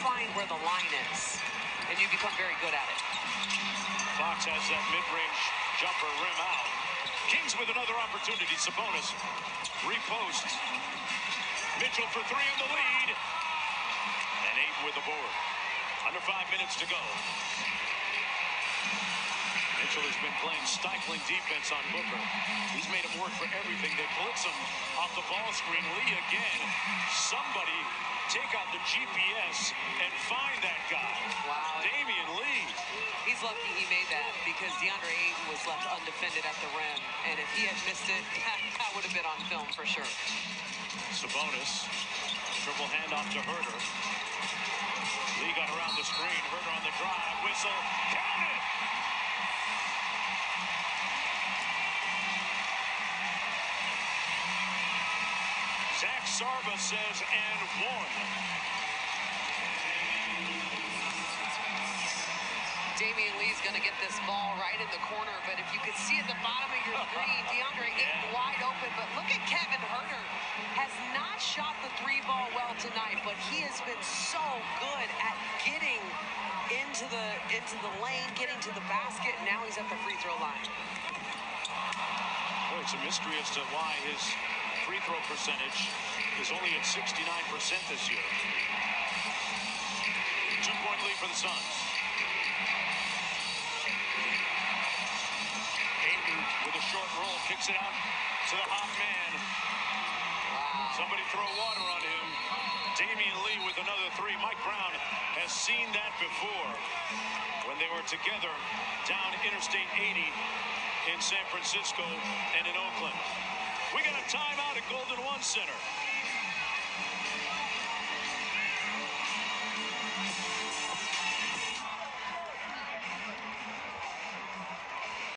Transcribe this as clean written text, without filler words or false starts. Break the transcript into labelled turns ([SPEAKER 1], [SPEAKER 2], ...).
[SPEAKER 1] find where the line is, and you become very good at it.
[SPEAKER 2] Fox has that mid-range jumper rim out. Kings with another opportunity. Sabonis, 3 posts. Mitchell for 3 in the lead. And Ayton with the board. Under 5 minutes to go. Mitchell has been playing stifling defense on Booker. He's made him work for everything. They blitz him off the ball screen. Lee again. Somebody take out the GPS and find that guy.
[SPEAKER 1] Wow.
[SPEAKER 2] Damian Lee.
[SPEAKER 1] He's lucky he made that because DeAndre Ayton was left undefended at the rim. And if he had missed it, that would have been on film for sure.
[SPEAKER 2] Sabonis. Triple handoff to Herter. Lee got around the screen. Herter on the drive. Whistle. Count it! Zach Sarba says, and 1.
[SPEAKER 1] Damian Lee's going to get this ball right in the corner, but if you could see at the bottom of your screen, DeAndre Ayton wide open, but look at Kevin Herter. Has not shot the 3-ball well tonight, but he has been so good at getting into the lane, getting to the basket, and now he's at the free throw line.
[SPEAKER 2] Boy, it's a mystery as to why his free throw percentage is only at 69% this year. 2-point lead for the Suns. Ayton with a short roll, kicks it out to the hot man.
[SPEAKER 1] Wow.
[SPEAKER 2] Somebody throw water on him. Damian Lee with another 3. Mike Brown has seen that before when they were together down Interstate 80 in San Francisco and in Oakland. We got a timeout at Golden One Center.